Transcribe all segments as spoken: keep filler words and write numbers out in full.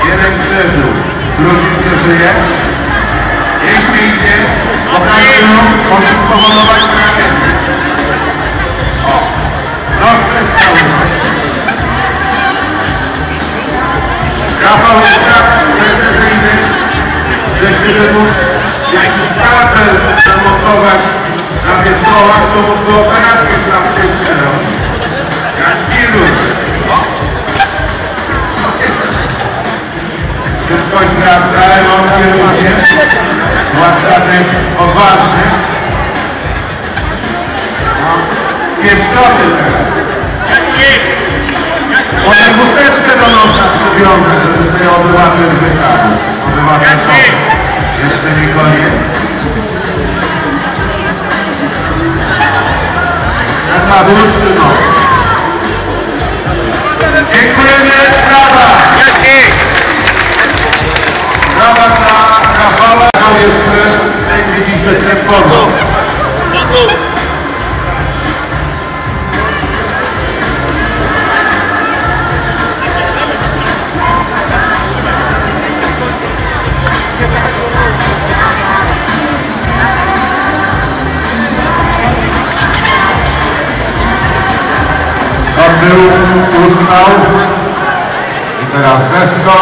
Jeden przeżył, drugi przeżyje. Nie śmiej się, bo każdy ruch może spowodować tragedię. O, roztryskały coś. Rafał jest tak precyzyjny, że gdyby mógł jakiś skalpel zamontować na tych kołach, to mógłby operację plastyczną robić. Jak chirurg. Szybkość wzrasta, emocje również, zwłaszcza tych odważnych. No, pieszczoty teraz. Może chusteczkę do nosa przywiązać, żeby sobie obywatel wyprawił. Obywatel to jeszcze nie koniec. Ten ma dłuższy nos. Dziękujemy, brawa! Brawa dla Rafała, to jeszcze będzie dziś występował. Skoczył, ustał i teraz zeskok.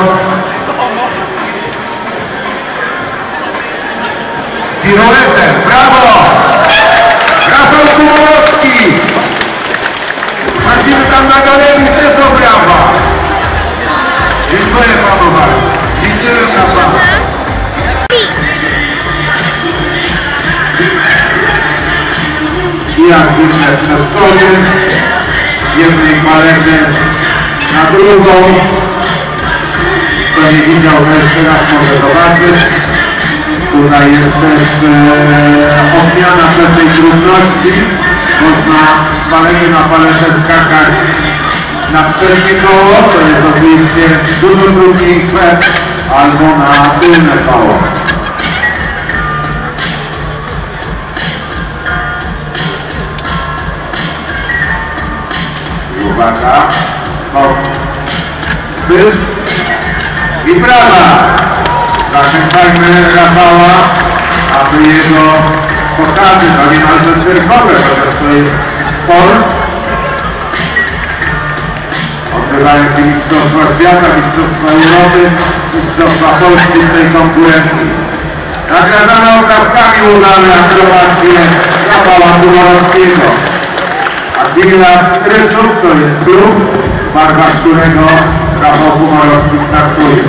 Z piruetem, brawo! Rafał Kumorowski! Prosimy tam na galerii też o brawa. Dziękuję panu bardzo. Liczyłem na pana. I jak widać na szkodzie, jednej malety na drugą. Kto nie widział, to jeszcze raz może zobaczyć. Tutaj jest też e, odmiana pewnej trudności. Można z palety na paletę skakać na przednie koło, to jest oczywiście dużo trudniejsze, albo na tylne koło. Uwaga, skok, spysz i brawa! Zachęcajmy Rafała, aby jego pokazy, no niemalże cyrkowe, chociaż to jest sport. Odbywają się mistrzostwa świata, mistrzostwa Europy, mistrzostwa Polski w tej konkurencji. Nagradzamy oklaskami udane akrobacje Rafała Kumorowskiego. Aquila Stryszów to jest klub, w barwach którego Rafał Kumorowski startuje.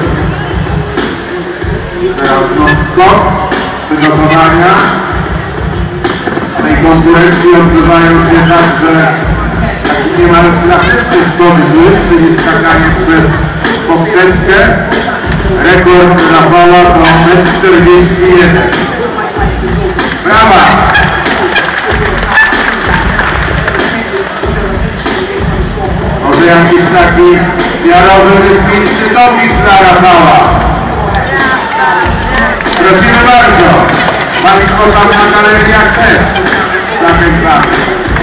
Teraz non-stop przygotowania tej konkurencji odbywają się także taki niemal klasyczny skok, czyli skakanie przez poprzeczkę. Rekord Rafała to metr czterdzieści jeden. Brawa! Może jakiś taki miarowy rytmiczny doping dla Rafała. Prosimy bardzo. Państwo tam na galeriach też zachęcamy.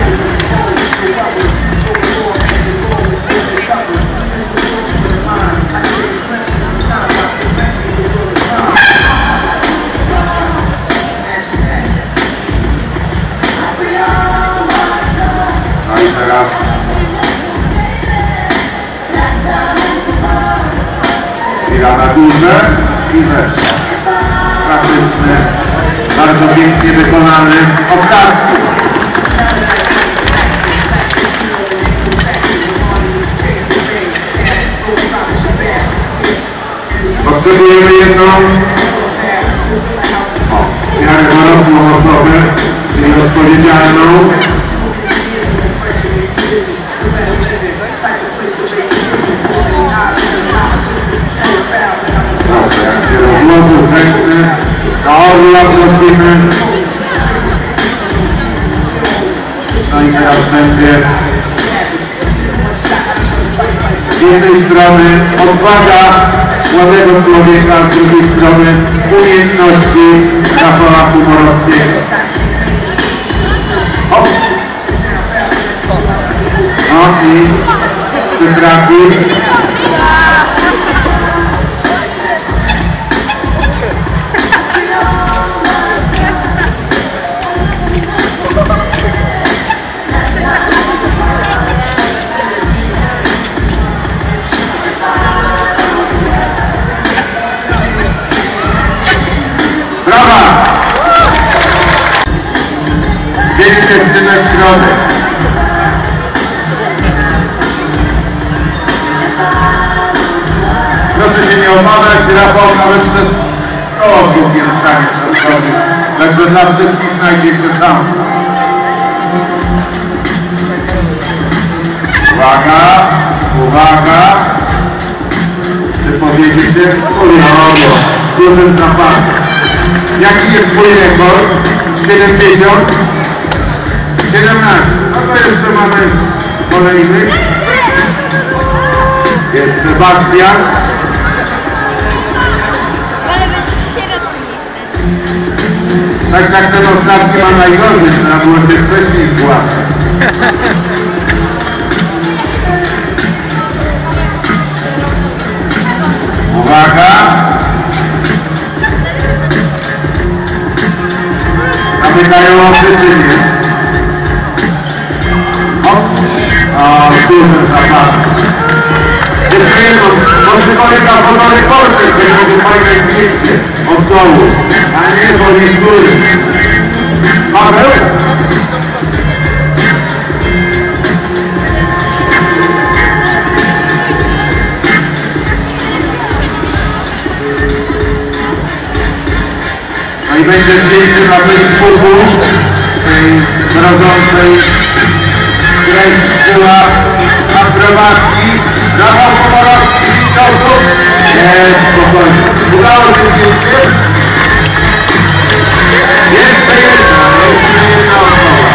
No i teraz chwila na górze i zeszła. Klasyczny, bardzo pięknie wykonany obrazki. Potrzebujemy jedną o, w miarę dorosłą osobę, czyli odpowiedzialną. Proszę, jak się rozłożył zębny, na orła prosimy. No i teraz będzie z jednej strony odwaga młodego człowieka, z drugiej strony umiejętności Rafała Kumorowskiego. Hop. No i czy trafi? opadać, Rafał nawet przez sto osób jest w stanie przeskoczyć. Także dla wszystkich znajdzie się szansa. Uwaga, uwaga. Czy powiedziecie? Ujojo, dużym zapasem. Jaki jest twój rekord? siedemdziesiąt? siedemnaście. No to jeszcze mamy kolejny. Jest Sebastian. Ale być w środku niż Tak, tak, ten ostatni ma najgorzej, trzeba było się wcześniej zgłaszać. Uwaga! Zamykają oczy czy nie? O! O, dużym zapasem. Jeszcze jedno, może kolega fotorekordy, który będzie fajne zdjęcie od dołu, a nie bo nie z góry. Paweł? No i będzie zdjęcie na Facebooku tej mrożącej grę akrobacji. Rafał Komorowski, pięć osób. Jest, spokojnie. Udało się zdjęcie? Jeszcze jedna, jeszcze jedna osoba.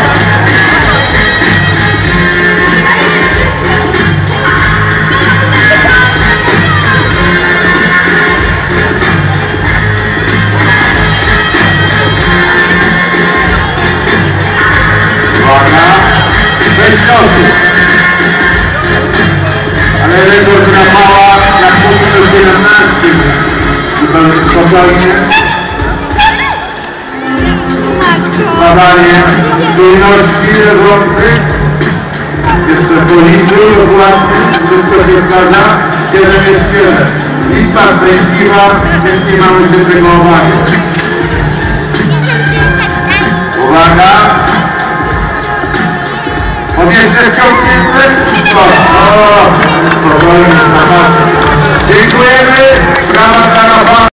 Uwaga, sześć osób. Ale rekord Rafała jak punkt siedemnaście. Zupełnie spokojnie. Badanie czujności leżących. Jeszcze policzył dokładnie. Wszystko się zgadza. siedem jest siedem. Liczba szczęśliwa, więc nie mamy się czego obawiać. Uwaga. On jeszcze wciągnięty? O, spokojnie, na pas. Dziękujemy. Brawa dla